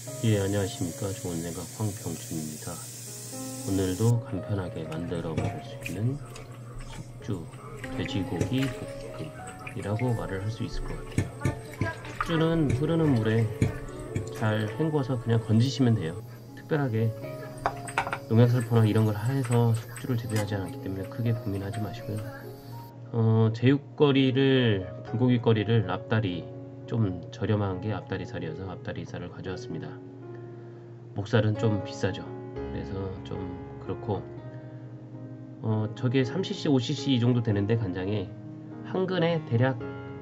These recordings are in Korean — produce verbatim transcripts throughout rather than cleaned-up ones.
예, 안녕하십니까. 좋은 생각 황병준입니다. 오늘도 간편하게 만들어 먹을 수 있는 숙주, 돼지고기 볶음이라고 말을 할 수 있을 것 같아요. 숙주는 흐르는 물에 잘 헹궈서 그냥 건지시면 돼요. 특별하게 농약살포나 이런 걸 해서 숙주를 재배하지 않았기 때문에 크게 고민하지 마시고요. 어, 제육거리를, 불고기거리를 앞다리, 좀 저렴한 게 앞다리살이어서 앞다리살을 가져왔습니다. 목살은 좀 비싸죠. 그래서 좀 그렇고 어, 저게 삼 씨씨, 오 씨씨 이 정도 되는데 간장에 한 근에 대략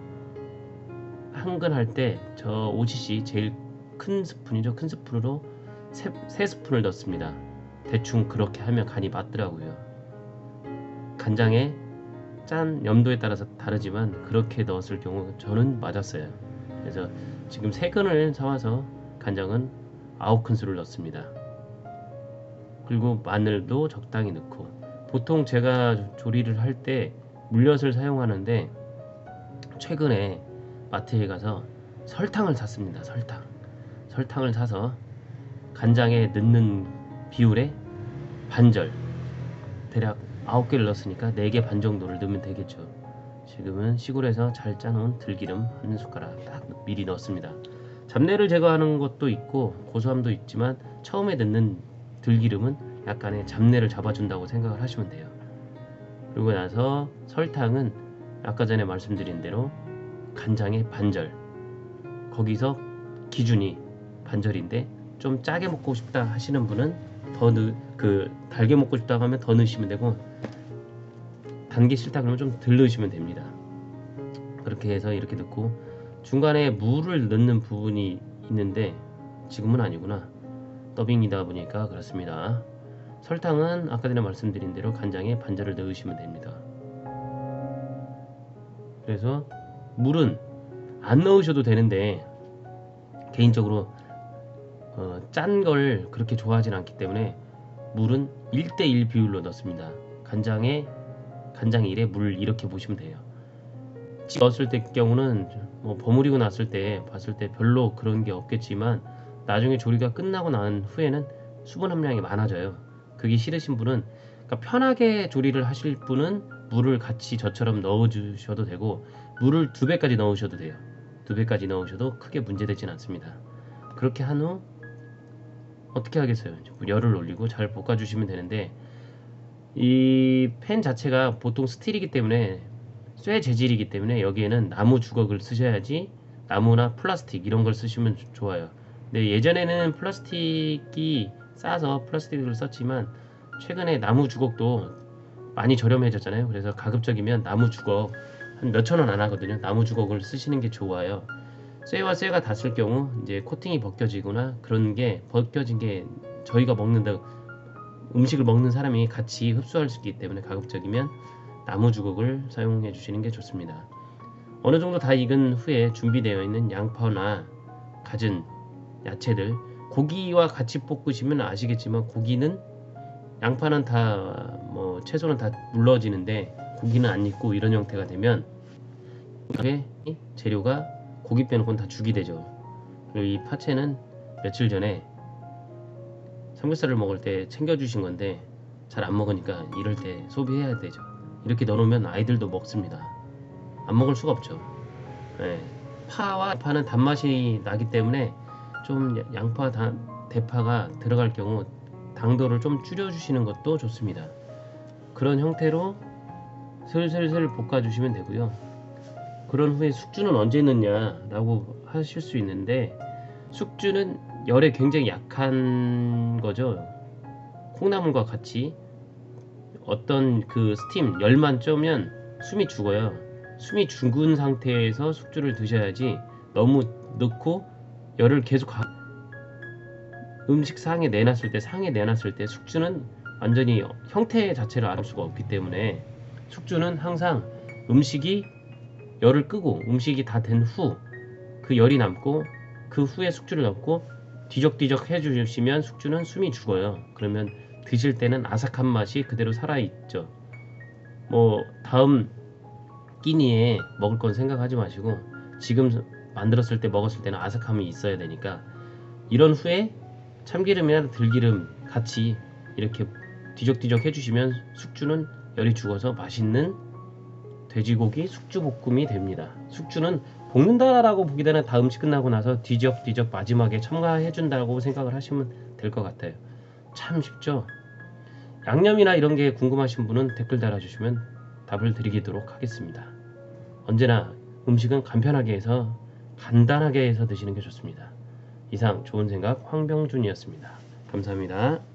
한 근 할 때 저 오 씨씨 제일 큰 스푼이죠. 큰 스푼으로 세 스푼을 넣습니다. 대충 그렇게 하면 간이 맞더라고요. 간장에 짠 염도에 따라서 다르지만 그렇게 넣었을 경우 저는 맞았어요. 그래서 지금 세 근을 사와서 간장은 아홉 큰술을 넣습니다. 그리고 마늘도 적당히 넣고, 보통 제가 조리를 할 때 물엿을 사용하는데 최근에 마트에 가서 설탕을 샀습니다. 설탕 설탕을 사서 간장에 넣는 비율에 반절, 대략 아홉 개를 넣었으니까 네 개 반 정도를 넣으면 되겠죠. 지금은 시골에서 잘 짜놓은 들기름 한 숟가락 딱 미리 넣었습니다. 잡내를 제거하는 것도 있고 고소함도 있지만 처음에 넣는 들기름은 약간의 잡내를 잡아준다고 생각을 하시면 돼요. 그리고 나서 설탕은 아까 전에 말씀드린 대로 간장의 반절, 거기서 기준이 반절인데 좀 짜게 먹고 싶다 하시는 분은 더 넣, 그 달게 먹고 싶다고 하면 더 넣으시면 되고, 단 게 싫다 그러면 좀 덜 넣으시면 됩니다. 그렇게 해서 이렇게 넣고 중간에 물을 넣는 부분이 있는데 지금은 아니구나. 더빙이다 보니까 그렇습니다. 설탕은 아까 전에 말씀드린 대로 간장에 반절을 넣으시면 됩니다. 그래서 물은 안 넣으셔도 되는데 개인적으로 어, 짠 걸 그렇게 좋아하진 않기 때문에 물은 일 대 일 비율로 넣습니다. 간장에 간장 일에 물 이렇게 보시면 돼요. 넣었을 때 경우는 뭐 버무리고 났을 때 봤을 때 별로 그런 게 없겠지만 나중에 조리가 끝나고 난 후에는 수분 함량이 많아져요. 그게 싫으신 분은, 그러니까 편하게 조리를 하실 분은 물을 같이 저처럼 넣어 주셔도 되고 물을 두 배까지 넣으셔도 돼요. 두 배까지 넣으셔도 크게 문제되진 않습니다. 그렇게 한 후 어떻게 하겠어요? 열을 올리고 잘 볶아 주시면 되는데, 이 팬 자체가 보통 스틸이기 때문에 쇠 재질이기 때문에 여기에는 나무 주걱을 쓰셔야지, 나무나 플라스틱 이런 걸 쓰시면 좋아요. 근데 예전에는 플라스틱이 싸서 플라스틱을 썼지만 최근에 나무 주걱도 많이 저렴해졌잖아요. 그래서 가급적이면 나무 주걱 한 몇천 원 안 하거든요. 나무 주걱을 쓰시는 게 좋아요. 쇠와 쇠가 닿았을 경우 이제 코팅이 벗겨지거나 그런 게, 벗겨진 게 저희가 먹는다, 음식을 먹는 사람이 같이 흡수할 수 있기 때문에 가급적이면 나무 주걱을 사용해 주시는 게 좋습니다. 어느 정도 다 익은 후에 준비되어 있는 양파나 갖은 야채들, 고기와 같이 볶으시면 아시겠지만 고기는, 양파는 다 뭐 채소는 다 물러지는데 고기는 안 익고 이런 형태가 되면 이게 재료가 고기 빼놓고는 다 죽이 되죠. 그리고 이 파채는 며칠 전에 삼겹살을 먹을 때 챙겨주신 건데 잘 안 먹으니까 이럴 때 소비해야 되죠. 이렇게 넣어놓으면 아이들도 먹습니다. 안 먹을 수가 없죠. 네. 파와 대파는 단맛이 나기 때문에 좀 양파, 다, 대파가 들어갈 경우 당도를 좀 줄여주시는 것도 좋습니다. 그런 형태로 슬슬슬 볶아주시면 되고요. 그런 후에 숙주는 언제 넣냐 라고 하실 수 있는데, 숙주는 열에 굉장히 약한 거죠. 콩나물과 같이 어떤 그 스팀 열만 쪄면 숨이 죽어요. 숨이 죽은 상태에서 숙주를 드셔야지, 너무 넣고 열을 계속 가... 음식 상에 내놨을 때 상에 내놨을 때 숙주는 완전히 형태 자체를 알 수가 없기 때문에 숙주는 항상 음식이 열을 끄고 음식이 다 된 후 그 열이 남고 그 후에 숙주를 넣고 뒤적뒤적 해주시면 숙주는 숨이 죽어요. 그러면 드실 때는 아삭한 맛이 그대로 살아있죠. 뭐 다음 끼니에 먹을 건 생각하지 마시고 지금 만들었을 때 먹었을 때는 아삭함이 있어야 되니까 이런 후에 참기름이나 들기름 같이 이렇게 뒤적뒤적 해주시면 숙주는 열이 죽어서 맛있는 돼지고기 숙주볶음이 됩니다. 숙주는 볶는다라고 보기에는 다 음식 끝나고 나서 뒤적뒤적 마지막에 첨가해준다고 생각을 하시면 될 것 같아요. 참 쉽죠? 양념이나 이런 게 궁금하신 분은 댓글 달아주시면 답을 드리도록 하겠습니다. 언제나 음식은 간편하게 해서 간단하게 해서 드시는 게 좋습니다. 이상 좋은 생각 황병준이었습니다. 감사합니다.